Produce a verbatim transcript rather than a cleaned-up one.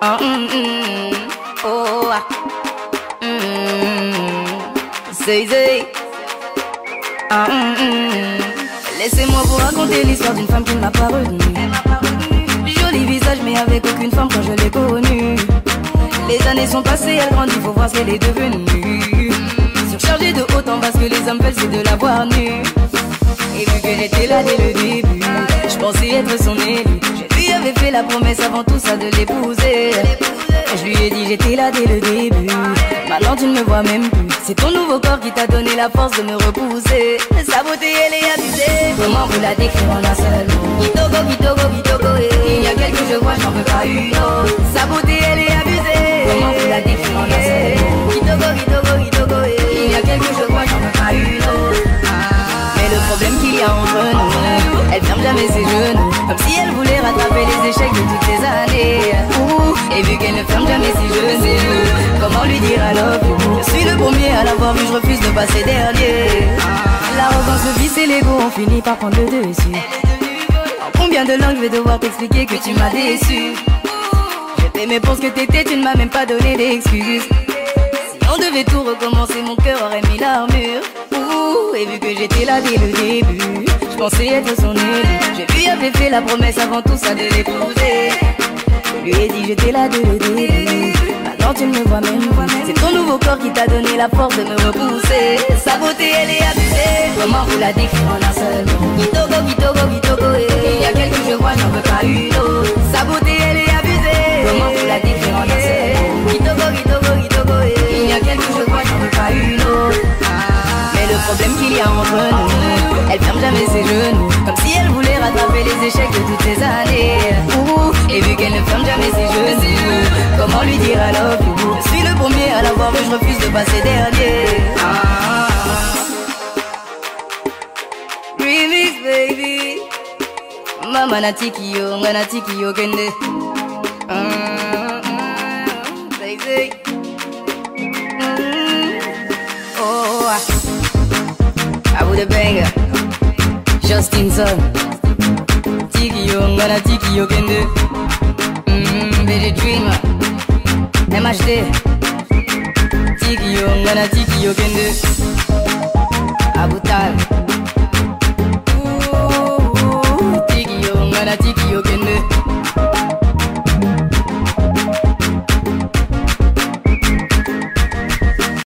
Ah, mm, mm, oh, ah, mm, say, say. Ah, mm, mm. Laissez-moi vous raconter l'histoire d'une femme qui ne m'a pas retenue. Joli visage mais avec aucune forme quand je l'ai connue. Les années sont passées, elle grandit, faut voir ce qu'elle est devenue. Surchargée de haut en bas, ce que les hommes veulent c'est de la voir nue. Et vu que j'étais là dès le début, je pensais être son élu. Je lui avais fait la promesse avant tout ça de l'épouser. Je lui ai dit j'étais là dès le début. Maintenant tu ne me vois même plus. C'est ton nouveau corps qui t'a donné la force de me repousser. Sa beauté elle est abusée. Comment vous la décrire en un seul mot? Kitogo, Kitogo, Kitogo, eh. Il y a quelques je vois, j'en veux pas une autre. Sa beauté elle est abusée. Comment vous la décrire en un seul mot? Kitogo, Kitogo, Kitogo, eh. Il y a quelques je vois, j'en veux pas une autre. Mais le problème qu'il y a entre nous, elle ferme jamais ses genoux, comme si elle voulait rattraper les échecs de toutes ces années. Ouh, et vu qu'elle ne ferme jamais ses genoux, comment lui dire I love you? Je suis le premier à l'avoir vu, je refuse de passer dernier. L'arrogance, le vice et l'ego ont fini par prendre le dessus. En combien de langues je vais devoir t'expliquer que tu m'as déçu? Je t'aimais pour ce que t'étais, tu ne m'as même pas donné d'excuses. Si on devait tout recommencer, mon cœur aurait mis l'armure. Ouh, et vu que j'étais là dès le début, je pensais être son élu. Je lui avais fait la promesse avant tout ça de l'épouser. Je lui ai dit j'étais là dès le début. Maintenant tu ne me vois même pas. C'est ton nouveau corps qui t'a donné la force de me repousser. Sa beauté elle est abusée. Comment vous la décrire en un seul mot? Kitogo, Kitogo, Kitogo, eh. Il y a quelques je vois, j'en veux pas une autre. Sa beauté elle est abusée. Comment vous la décrire en un seul mot? Kitogo, Kitogo, Kitogo, eh. Il y a quelques je vois, j'en veux pas une autre. Mais le problème qu'il y a entre nous, elle ferme jamais ses genoux, comme si elle voulait rattraper les échecs de toutes ces années. Ouh, et vu qu'elle ne ferme jamais ses genoux, comment lui dire I love you? Je suis le premier à l'avoir vu, je refuse de passer dernier. Ah. Remix baby, mama na tiki yo, ngana tiki yo kende. Ah, say say. Oh, I would have banger. Justin Son, Tiki yo, ngana tiki yo kende. Mmm, B J Dreamer, M H D, Tiki yo, ngana tiki yo kende.